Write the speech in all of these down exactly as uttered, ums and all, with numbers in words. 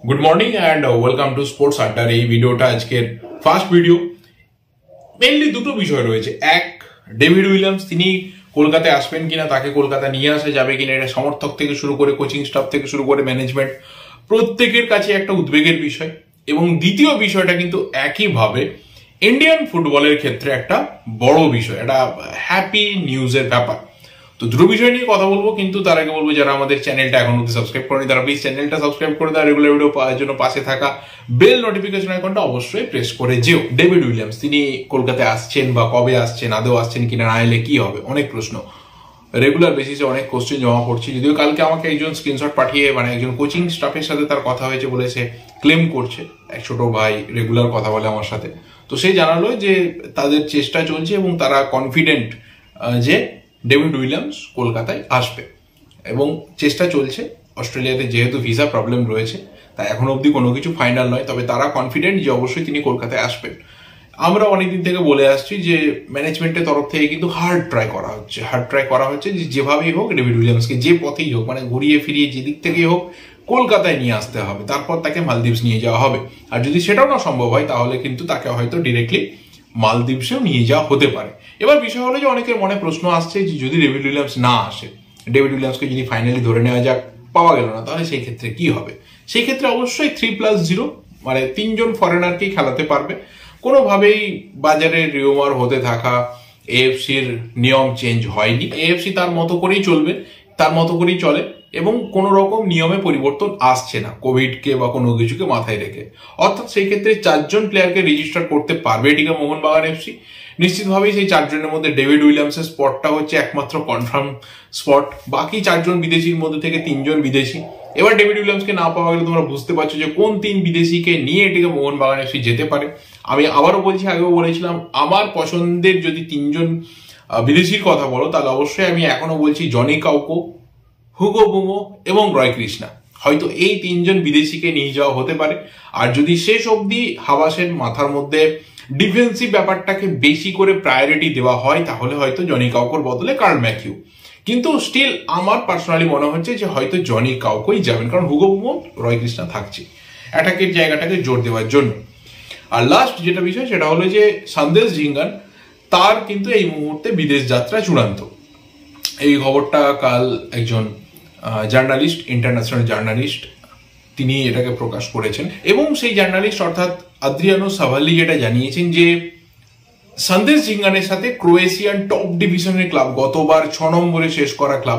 Good morning and welcome to sports আড্ডার এই ভিডিওটা আজকের ফার্স্ট ভিডিও। মেনলি দুটো বিষয় রয়েছে। এক, ডেভিড উইলিয়ামস তিনি কলকাতায় আসবেন কিনা, তাকে কলকাতা নিয়ে আসা যাবে কিনা, এটা সমর্থক থেকে শুরু করে কোচিং স্টাফ থেকে শুরু করে ম্যানেজমেন্ট প্রত্যেকের কাছে একটা উদ্বেগের বিষয়। এবং দ্বিতীয় বিষয়টা কিন্তু একইভাবে ইন্ডিয়ান ফুটবলের ক্ষেত্রে একটা বড় বিষয়, একটা হ্যাপি নিউজের ব্যাপার। তো দুটো বিষয় নিয়ে কথা বলবো, কিন্তু তার আগে বলবো যারা আমাদের চ্যানেলটা এখন অবধি সাবস্ক্রাইব করেনি তারা প্লিজ চ্যানেলটা সাবস্ক্রাইব করে দেওয়া, রেগুলার ভিডিও পাওয়ার জন্য পাশে থাকা বেল নোটিফিকেশন আইকনটা অবশ্যই প্রেস করে যেও। ডেভিড উইলিয়ামস তিনি কলকাতায় আসছেন বা কবে আসছেন, আদৌ আসছেন কিনা, না এলে কি হবে, অনেক প্রশ্ন রেগুলার বেসিসে অনেক কোশ্চেন জমা পড়ছি। যদিও কালকে আমাকে একজন স্ক্রিনশট পাঠিয়ে মানে একজন কোচিং স্টাফের সাথে তার কথা হয়েছে বলেছে ক্লেম করছে, এক ছোট ভাই রেগুলার কথা বলে আমার সাথে, তো সে জানালো যে তাদের চেষ্টা চলছে এবং তারা কনফিডেন্ট যে ডেভিড উইলিয়ামস কলকাতায় আসবে এবং চেষ্টা চলছে। অস্ট্রেলিয়াতে যেহেতু ভিসা প্রবলেম রয়েছে তাই এখন অবধি কোনো কিছু ফাইনাল নয়, তবে তারা কনফিডেন্ট যে অবশ্যই তিনি কলকাতায় আসবেন। আমরা অনেকদিন থেকে বলে আসছি যে ম্যানেজমেন্টের তরফ থেকে কিন্তু হার্ড ট্রাই করা হচ্ছে হার্ড ট্রাই করা হচ্ছে যে যেভাবেই হোক ডেভিড উইলিয়ামসকে যে পথেই হোক, মানে ঘুরিয়ে ফিরিয়ে যেদিক থেকেই হোক কলকাতায় নিয়ে আসতে হবে, তারপর তাকে মালদ্বীপস নিয়ে যাওয়া হবে। আর যদি সেটাও না সম্ভব হয় তাহলে কিন্তু তাকে হয়তো ডিরেক্টলি মালদ্বীপসেও নিয়ে যাওয়া হতে পারে। এবার বিষয় হলো যে অনেকের মনে প্রশ্ন আসছে যে যদি ডেভিড উইলিয়ামস না আসে, ডেভিড উইলিয়ামসকে যদি ফাইনালি ধরে নেওয়া যাক, পাওয়া গেল না, তাহলে সেই ক্ষেত্রে কি হবে? সেই ক্ষেত্রে অবশ্যই থ্রি প্লাস জিরো মানে তিনজন ফরেনারকেই খেলাতে পারবে। কোনোভাবেই বাজারে রিউমার হতে থাকা এএফসির নিয়ম চেঞ্জ হয়নি, এএফসি তার মতো করেই চলবে, তার মতো করেই চলে এবং কোন রকম নিয়মে পরিবর্তন আসছে না কোভিডকে বা কোনো কিছুকে মাথায় রেখে। অর্থাৎ সেই ক্ষেত্রে চারজন প্লেয়ারকে রেজিস্টার করতে পারবে এটিকে মোহনবাগান এফসি। নিশ্চিতভাবেই সেই চারজনের মধ্যে ডেভিড উইলিয়ামসের স্পটটা হচ্ছে একমাত্র কনফার্ম স্পট, বাকি চারজন বিদেশির মধ্যে থেকে তিনজন বিদেশি। এবার ডেভিড উইলিয়ামসকে না পাওয়া গেলে তোমরা বুঝতে পারছো যে কোন তিন বিদেশিকে নিয়ে এটিকে মোহনবাগান এফসি যেতে পারে। আমি আবারও বলছি, আগেও বলেছিলাম, আমার পছন্দের যদি তিনজন বিদেশির কথা বলো তাহলে অবশ্যই আমি এখনো বলছি জনি কাউকো, হুগো বুমো এবং রয় কৃষ্ণা। হয়তো এই তিনজন বিদেশিকে নিয়ে যাওয়া হতে পারে। আর যদি শেষ অবধি হাবাসের মাথার মধ্যে ডিফেন্সিভ ব্যাপারটাকে বেশি করে প্রায়োরিটি দেওয়া হয় তাহলে হয়তো জনি কাউকোর বদলে কার্ল ম্যাথিউ। কিন্তু স্টিল আমার পার্সোনালি মনে হচ্ছে যে হয়তো জনি কাউকোই যাবেন, কারণ হুগো বুমো, রয় কৃষ্ণা থাকছে অ্যাটাকের জায়গাটাকে জোর দেওয়ার জন্য। আর লাস্ট যেটা বিষয় সেটা হলো যে সন্দেশ ঝিঙ্গান, তার কিন্তু এই মুহূর্তে বিদেশ যাত্রা চূড়ান্ত। এই খবরটা কাল একজন জার্নালিস্ট, ইন্টারন্যাশনাল জার্নালিস্ট, তিনি এটাকে প্রকাশ করেছেন এবং সেই জার্নালিস্ট অর্থাৎ আদ্রিয়ানো সাভাল্লি যেটা জানিয়েছেন যে সন্দেশ ঝিঙ্গানের সাথে ক্রোয়েশিয়ান টপ ডিভিশনের ক্লাব, গতবার ছ নম্বরে শেষ করা ক্লাব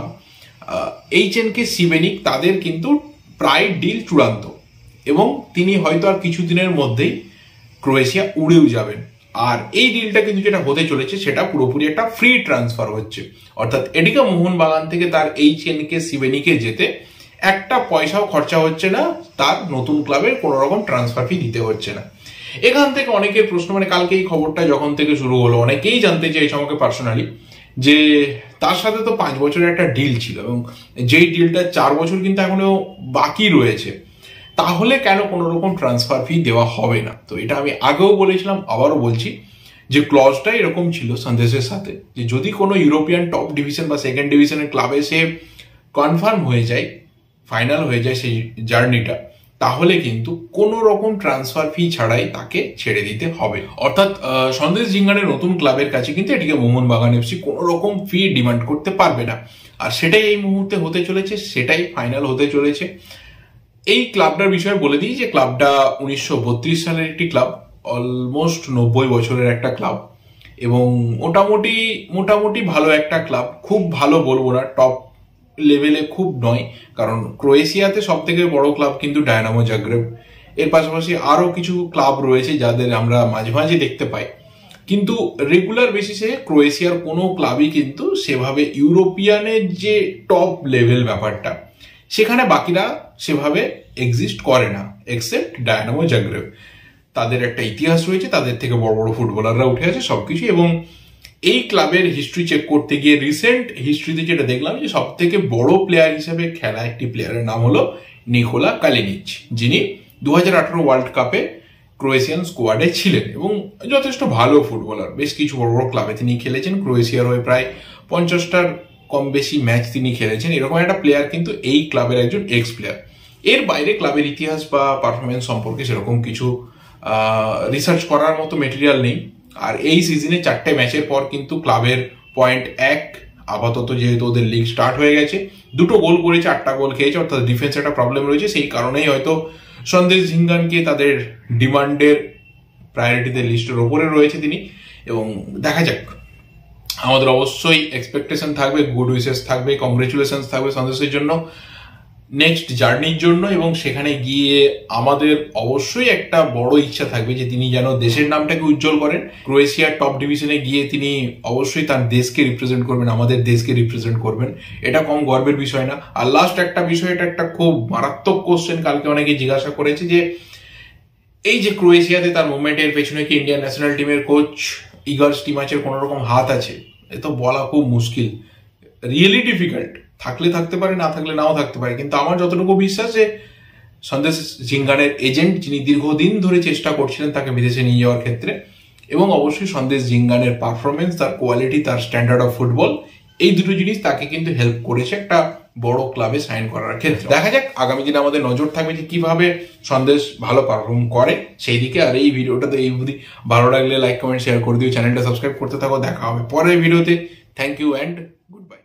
এইচএনকে সিবেনিক, তাদের কিন্তু প্রায় ডিল চূড়ান্ত এবং তিনি হয়তো আর কিছুদিনের মধ্যেই ক্রোয়েশিয়া উড়েও যাবেন। আর এই ডিলটা কিন্তু যেটা হতে চলেছে সেটা পুরোপুরি একটা ফ্রি ট্রান্সফার হচ্ছে, অর্থাৎ এটিকে মোহনবাগান থেকে তার এইচএনকে সিবেনিকে যেতে একটা পয়সাও খরচা হচ্ছে না, তার নতুন ক্লাবের কোনো রকম ট্রান্সফার ফি দিতে হচ্ছে না। এখান থেকে অনেকের প্রশ্ন, মানে কালকে এই খবরটা যখন থেকে শুরু হলো অনেকেই জানতে চাইছে আমাকে পার্সোনালি যে তার সাথে তো পাঁচ বছরের একটা ডিল ছিল এবং যেই ডিলটা চার বছর কিন্তু এখনো বাকি রয়েছে, তাহলে কেন কোনো রকম ট্রান্সফার ফি দেওয়া হবে না? তো এটা আমি আগেও বলেছিলাম, আবারও বলছি যে ক্লজটা এরকম ছিল সন্দেশের সাথে যে যদি কোনো ইউরোপিয়ান টপ ডিভিশন বা সেকেন্ড ডিভিশনের ক্লাবে সে কনফার্ম হয়ে যায়, ফাইনাল হয়ে যায় সেই জার্নিটা, তাহলে কিন্তু কোনো রকম ট্রান্সফার ফি ছাড়াই তাকে ছেড়ে দিতে হবে। অর্থাৎ সন্দেশ ঝিঙ্গানের নতুন ক্লাবের কাছে কিন্তু এটিকে মোহনবাগান এফসি কোনো রকম ফি ডিমান্ড করতে পারবে না। আর সেটাই এই মুহূর্তে হতে চলেছে, সেটাই ফাইনাল হতে চলেছে। এই ক্লাবটার বিষয়ে বলে দিই যে ক্লাবটা উনিশশো বত্রিশ সালের একটি ক্লাব, অলমোস্ট নব্বই বছরের একটা ক্লাব এবং মোটামুটি মোটামুটি ভালো একটা ক্লাব। খুব ভালো বলবো না, টপ লেভেলে খুব নয়, কারণ ক্রোয়েশিয়াতে সব থেকে বড় ক্লাব কিন্তু ডায়নামো জাগ্রেব। এর পাশাপাশি আরো কিছু ক্লাব রয়েছে যাদের আমরা মাঝে মাঝে দেখতে পাই, কিন্তু রেগুলার বেসিসে ক্রোয়েশিয়ার কোনো ক্লাবই কিন্তু সেভাবে ইউরোপিয়ানের যে টপ লেভেল ব্যাপারটা সেখানে বাকিরা সেভাবে এক্সিস্ট করে না, এক্সেপ্ট ডায়নামো জাগ্রেব। তাদের একটা ইতিহাস রয়েছে, তাদের থেকে বড় বড় ফুটবলাররা উঠে আছে সবকিছু। এবং এই ক্লাবের হিস্ট্রি চেক করতে গিয়ে রিসেন্ট হিস্ট্রিতে যেটা দেখলাম যে সব থেকে বড় প্লেয়ার হিসেবে খেলা একটি প্লেয়ারের নাম হলো নিকোলা কালিনিচ, যিনি দু হাজার আঠারো ওয়ার্ল্ড কাপে ক্রোয়েশিয়ান স্কোয়াডে ছিলেন এবং যথেষ্ট ভালো ফুটবলার। বেশ কিছু বড় বড় ক্লাবে তিনি খেলেছেন, ক্রোয়েশিয়ার হয়ে প্রায় পঞ্চাশটার কম বেশি ম্যাচ তিনি খেলেছেন। এরকম একটা প্লেয়ার কিন্তু এই ক্লাবের একজন এক্স প্লেয়ার। এর বাইরে ক্লাবের ইতিহাস বা পারফরমেন্স সম্পর্কে সেরকম কিছু রিসার্চ করার মতো মেটেরিয়াল নেই। আর এই সিজনে চারটে ম্যাচের পর কিন্তু ক্লাবের পয়েন্ট এক, আপাতত যেহেতু ওদের লিগ স্টার্ট হয়ে গেছে, দুটো গোল করেছে, আটটা গোল খেয়েছে, অর্থাৎ ডিফেন্স একটা প্রবলেম রয়েছে। সেই কারণেই হয়তো সন্দেশ ঝিঙ্গানকে তাদের ডিমান্ডের প্রায়োরিটিতে লিস্টের ওপরে রয়েছে তিনি। এবং দেখা যাক, আমাদের অবশ্যই এক্সপেকটেশন থাকবে, গুড উইসেস থাকবে, কংগ্রেচুলেশন থাকবে সন্দেশের জন্য নেক্সট জার্নির জন্য। এবং সেখানে গিয়ে আমাদের অবশ্যই একটা বড় ইচ্ছা থাকবে যে তিনি যেন দেশের নামটাকে উজ্জ্বল করেন। ক্রোয়েশিয়ার টপ ডিভিশনে গিয়ে তিনি অবশ্যই তার দেশকে রিপ্রেজেন্ট করবেন, আমাদের দেশকে রিপ্রেজেন্ট করবেন, এটা কম গর্বের বিষয় না। আর লাস্ট একটা বিষয়, এটা একটা খুব মারাত্মক কোশ্চেন, কালকে অনেকে জিজ্ঞাসা করেছে যে এই যে ক্রোয়েশিয়াতে তার মুভমেন্টের পেছনে কি ইন্ডিয়ান ন্যাশনাল টিমের কোচ ইগর স্টিমাচের কোনো রকম হাত আছে? এ তো বলা খুব মুশকিল, রিয়েলি ডিফিকাল্ট। থাকলে থাকতে পারে, না থাকলে নাও থাকতে পারে। কিন্তু আমার যতটুকু বিশ্বাস যে সন্দেশ ঝিঙ্গানের এজেন্ট, যিনি দীর্ঘদিন ধরে চেষ্টা করছিলেন তাকে বিদেশে নিয়ে যাওয়ার ক্ষেত্রে, এবং অবশ্যই সন্দেশ ঝিঙ্গানের পারফরমেন্স, তার কোয়ালিটি, তার স্ট্যান্ডার্ড অফ ফুটবল, এই দুটো জিনিস তাকে কিন্তু হেল্প করেছে একটা বড় ক্লাবে সাইন করার ক্ষেত্রে। দেখা যাক আগামী দিনে আমাদের নজর থাকবে যে কিভাবে সন্দেশ ভালো পারফর্ম করে সেই দিকে। আর এই ভিডিওটাতে এই অবধি, ভালো লাগলে লাইক কমেন্ট শেয়ার করে দিও, চ্যানেলটা সাবস্ক্রাইব করতে থাকো। দেখা হবে পরের ভিডিওতে। Thank you and good by.